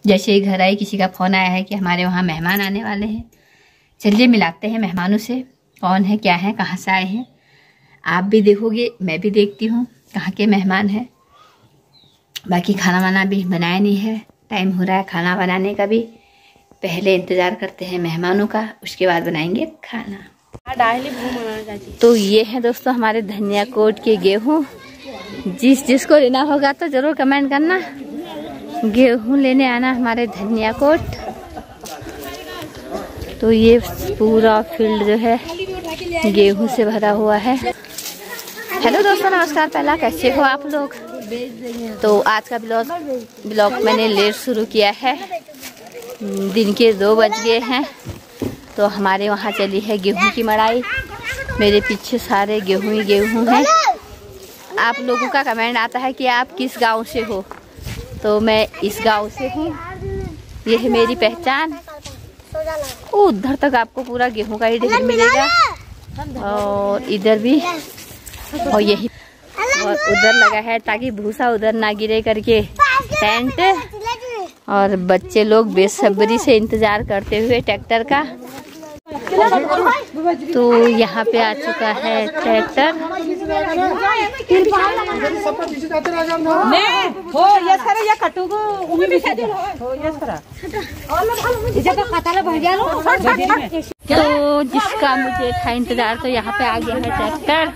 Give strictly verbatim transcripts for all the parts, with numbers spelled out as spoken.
जैसे ही घर आई किसी का फ़ोन आया है कि हमारे वहाँ मेहमान आने वाले हैं। चलिए मिलाते हैं मेहमानों से, कौन है, क्या है, कहाँ से आए हैं। आप भी देखोगे, मैं भी देखती हूँ कहाँ के मेहमान हैं। बाकी खाना वाना भी बनाया नहीं है, टाइम हो रहा है खाना बनाने का भी। पहले इंतज़ार करते हैं मेहमानों का, उसके बाद बनाएंगे खाना। तो ये है दोस्तों हमारे धनिया कोट के गेहूँ। जिस जिसको लेना होगा तो ज़रूर कमेंट करना, गेहूँ लेने आना हमारे धनिया कोट। तो ये पूरा फील्ड जो है गेहूँ से भरा हुआ है। हेलो दोस्तों, नमस्कार। पहला कैसे हो आप लोग? तो आज का ब्लॉग ब्लॉग मैंने लेट शुरू किया है, दिन के दो बज गए हैं। तो हमारे वहाँ चली है गेहूं की मड़ाई। मेरे पीछे सारे गेहूं ही गेहूं हैं। आप लोगों का कमेंट आता है कि आप किस गांव से हो, तो मैं इस गांव से हूँ। ये है मेरी पहचान। उधर तक आपको पूरा गेहूं का ही ढेर मिलेगा, और इधर भी, और यही और उधर लगा है ताकि भूसा उधर ना गिरे करके टेंट। और बच्चे लोग बेसब्री से इंतजार करते हुए ट्रैक्टर का। तो यहाँ पे आ चुका है ट्रैक्टर। तो जिसका मुझे था इंतजार, तो यहाँ पे आ गया है ट्रैक्टर।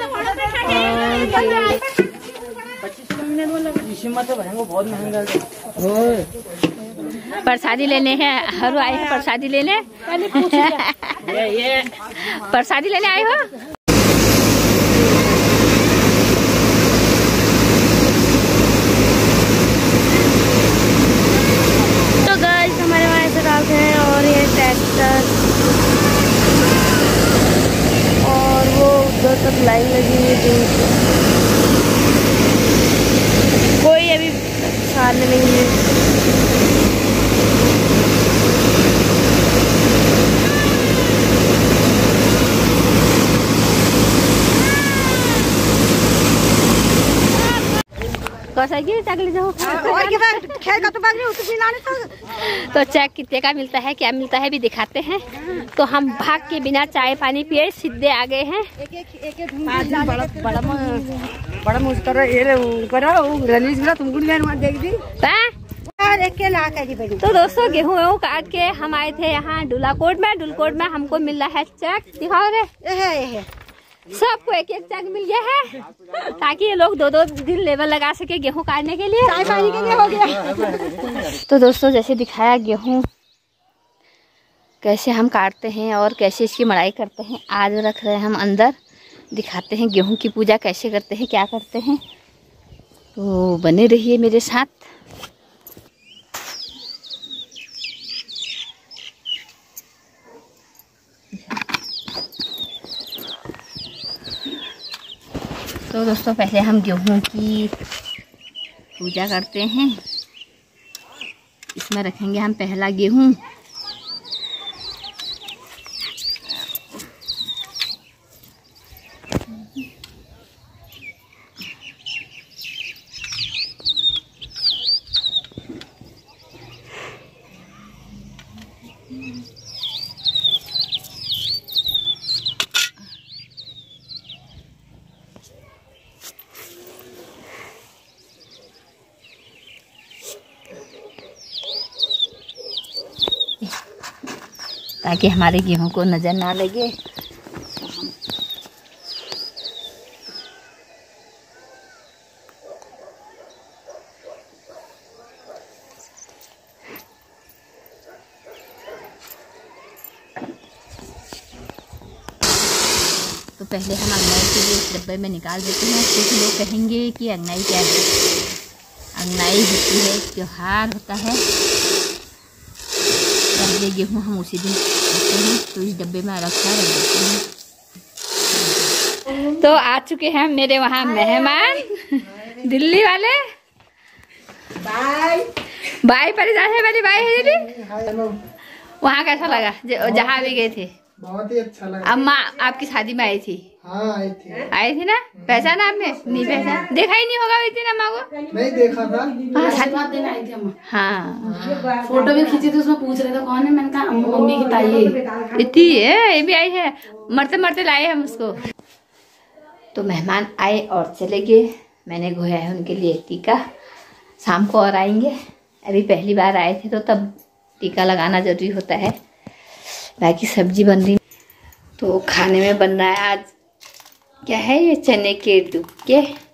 बहुत महंगा प्रसादी लेने हैं, हरू आए हैं प्रसादी लेने। ये प्रसादी लेने आए हो? तो गाइस हमारे वहाँ ऐसे डालते हैं, और ये ट्रैक्टर, और वो उधर तक लाइन लगी हुई है। कोई अभी सामने नहीं है। तो चेक कितने का मिलता है, क्या मिलता है भी दिखाते हैं। तो हम भाग के बिना चाय पानी पिए सीधे आ गए हैं। तो दोस्तों गेहूँ वेहूँ काट के हम आए थे यहाँ डुलाकोट में। डुलाकोट में हमको मिल रहा है चेक, दिखाओ रे। सबको एक एक चेक मिल गया है, ताकि ये लोग दो दो दिन लेबर लगा सके गेहूं काटने के लिए, चाय पानी के लिए हो गया। तो दोस्तों जैसे दिखाया गेहूं कैसे हम काटते हैं और कैसे इसकी मड़ाई करते हैं, आज रख रहे हैं हम अंदर। दिखाते हैं गेहूं की पूजा कैसे करते हैं, क्या करते हैं। तो बने रहिए मेरे साथ। तो दोस्तों पहले हम गेहूं की पूजा करते हैं। इसमें रखेंगे हम पहला गेहूं। ताकि हमारे गेहूं को नज़र ना लगे। तो पहले हम अंगनाई के लिए इस डब्बे में निकाल देते हैं। कुछ लोग कहेंगे कि अंगनाई क्या है। अंगनाई होती है, त्योहार होता है। ये गेहूँ हम उसी दिन रखते हैं, तो इस डब्बे में रखा रख देते हैं। तो आ चुके हैं मेरे वहाँ मेहमान दिल्ली वाले। बाय बाय परिजा है मेरी बाय है दीदी। वहाँ कैसा लगा जहाँ भी गए थे? बहुत ही अच्छा लगा। अम्मा आपकी शादी में आई थी? हाँ आई थी। आई थी ना? पहचाना आपने? नहीं पहचाना, देखा ही नहीं होगा इतनी अम्मा को। नहीं देखा था। हाँ शादी दिन आई थी अम्मा। हाँ फोटो भी खींची थी, उसमें पूछ रहे थे कौन है, मैंने कहा मम्मी की ताई है। इतनी है, ये भी आई है, मरते मरते लाए हम उसको। तो मेहमान आए और चले गए। मैंने घोया है उनके लिए टीका, शाम को और आएंगे। अभी पहली बार आए थे तो तब टीका लगाना जरूरी होता है। बाकी सब्जी बन रही, तो खाने में बन रहा है आज क्या है ये, चने के डुबके